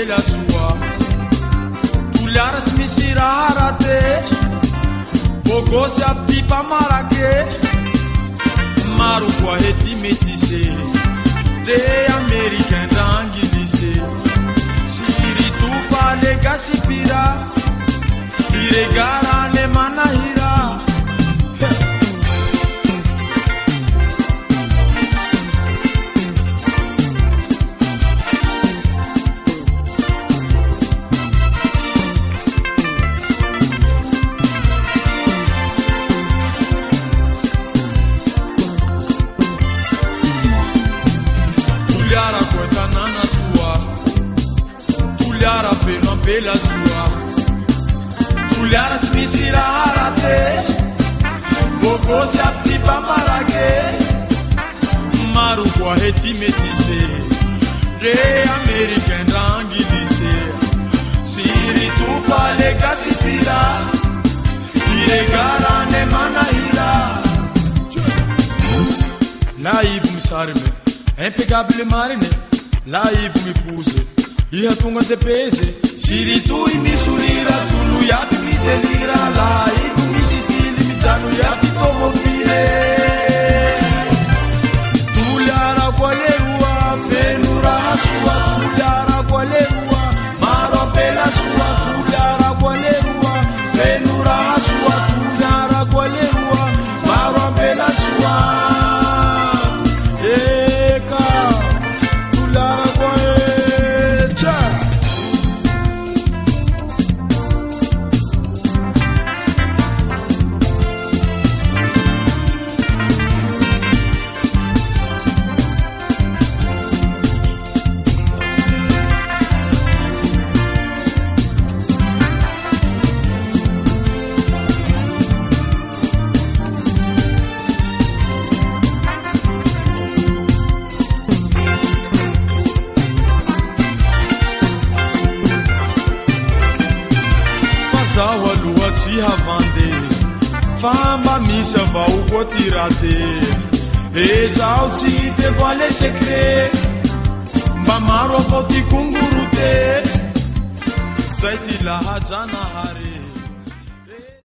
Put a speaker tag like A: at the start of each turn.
A: ampela soa Tulear tsy misy raha raté bogosy apipa marake maro koa hety métissé de américain d'anglisé siritufa legacy pira iregara ne manahira Pela sua Tulear tsy misy raha raté bogosy apipa marake maro koa hety métissé de américain d'anglisé siritufa legacy pira iregara ne manahira là ivo misarime impeccable marine là ivo mipose iha tonga de pese Siritu imisurira tulu yapi midelira la iku misitili mitanu yapi tomobile Tulear kwalerua fenura hasua Tulear kwalerua maro pela sua Tulear kwalerua fenura hasua Tulear kwalerua maro pela sua eka Tulear kwalerua havande famba misy avao koa ty raté ezao tsy dévoile secret mba maro avao ty kongorote zay ty lahajanahary